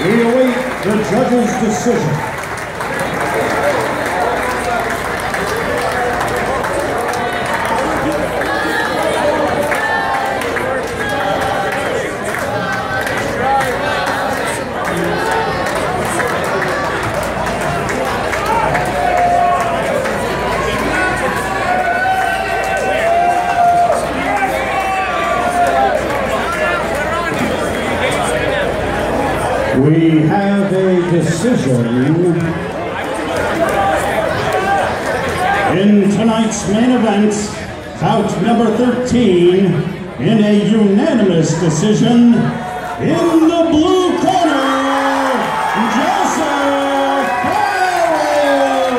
We await the judge's decision. We have a decision in tonight's main event, bout number 13, in a unanimous decision, in the blue corner, Joseph Barrow.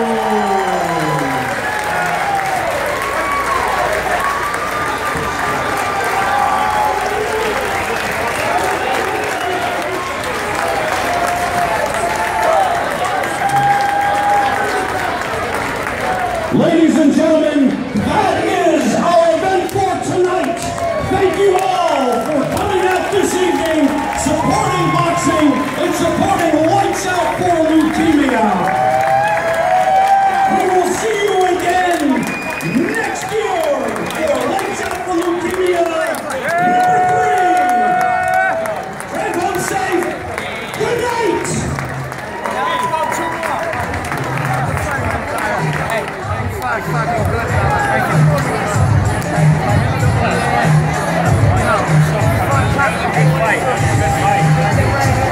Ladies and gentlemen, that is our event for tonight. Thank you all for coming out this evening, supporting boxing and supporting Lights Out for Leukemia. We will see you again next year for Lights Out for Leukemia number 3. Drive home safe. Good night. Fucking good. Thank you.